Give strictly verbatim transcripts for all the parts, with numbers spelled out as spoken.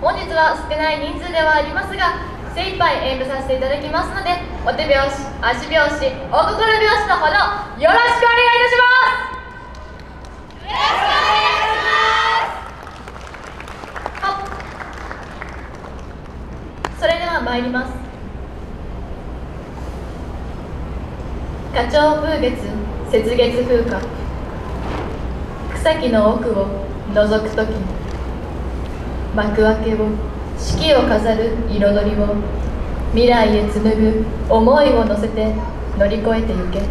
本日は少ない人数ではありますが、精一杯演舞させていただきますので、お手拍子、足拍子、お心拍子のほどよろしくお願いいたします。よろしくお願いします。はっ。それでは参ります。花鳥風月、雪月風花。草木の奥を覗くとき、幕開けを、四季を飾る彩りを、未来へ紡ぐ思いを乗せて乗り越えてゆけ。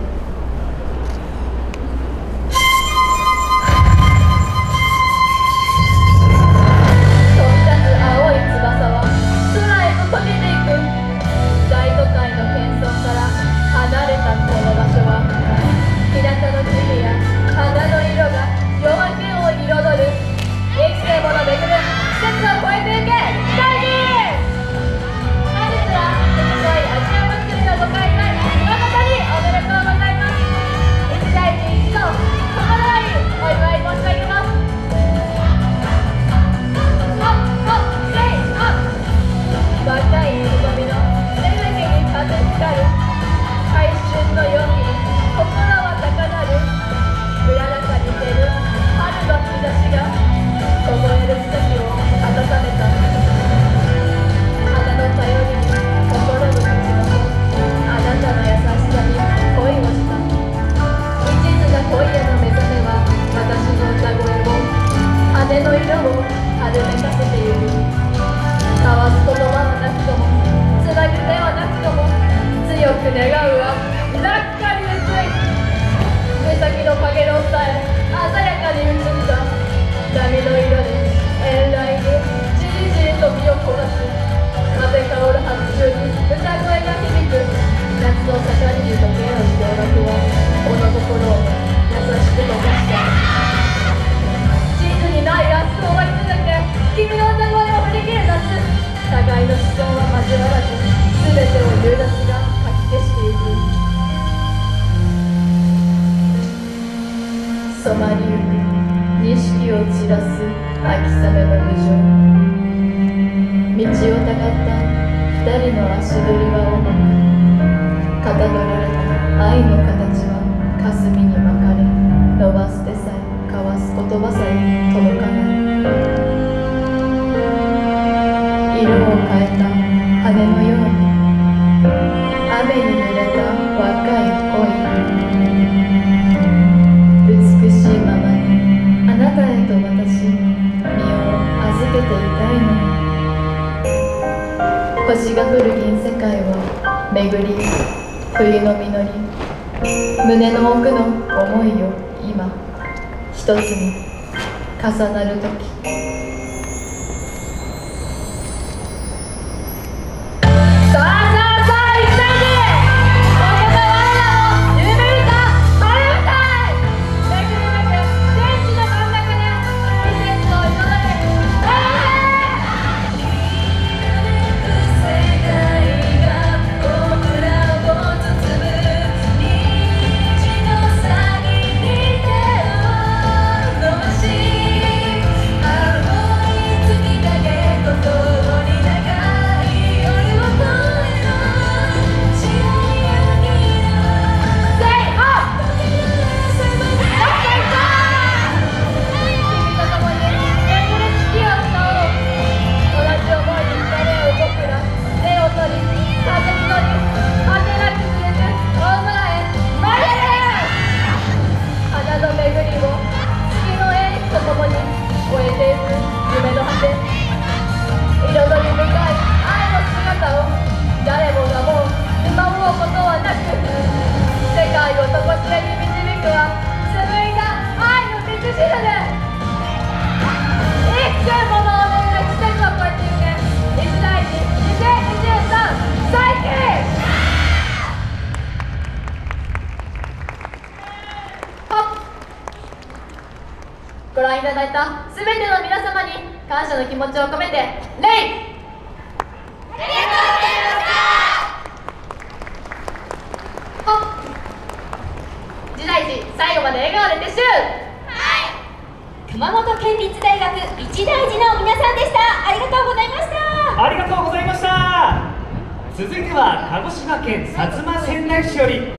染まりゆく錦を散らす秋雨の無情。道をたがった二人の足取りは重く、かたどられた愛の形は霞に巻かれ、伸ばす手さえ交わす言葉さえ届かない。色を変えた羽のように、雨に濡れた若い恋。美しいままにあなたへと私、身を預けていたいのに。星が降る銀世界を巡り、冬の実り、胸の奥の思いを今一つに重なるとき。 ご覧いただいたすべての皆様に感謝の気持ちを込めて礼。ありがとうございました。はっ。時代時最後まで笑顔で撤収。はい。 熊本県立大学一大寺の皆さんでした。ありがとうございました。 ありがとうございました。続いては鹿児島県薩摩川内市より